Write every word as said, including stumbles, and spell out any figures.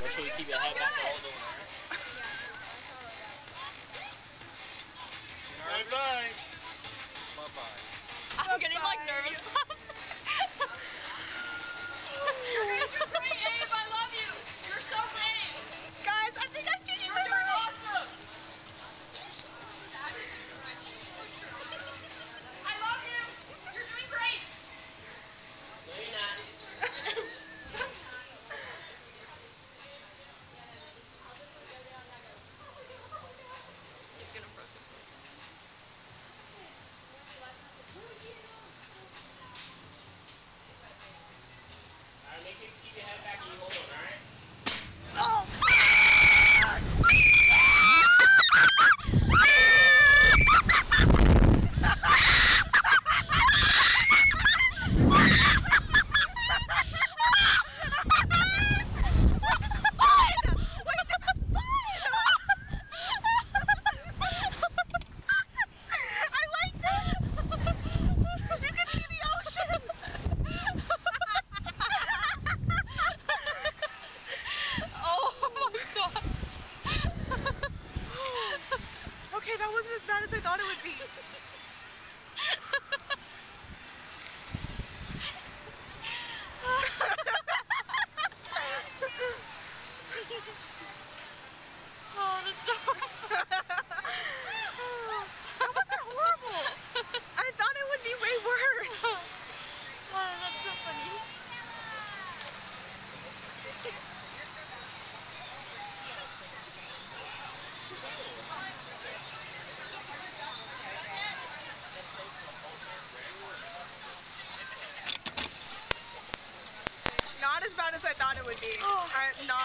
Make sure you keep your head back and hold on. Bye bye. Bye bye. I'm getting like nervous. You're doing great, Abe. I love you. You're so brave. Guys, I think I can You're doing awesome. I love you. You're doing great. No, you're not. You're gonna press it. Alright, make sure you keep your head back and you hold on, alright? Oh! Okay, that wasn't as bad as I thought it would be. Oh, that's so That wasn't horrible. I thought it would be way worse. Oh, that's so funny. Not as bad as I thought it would be. I, not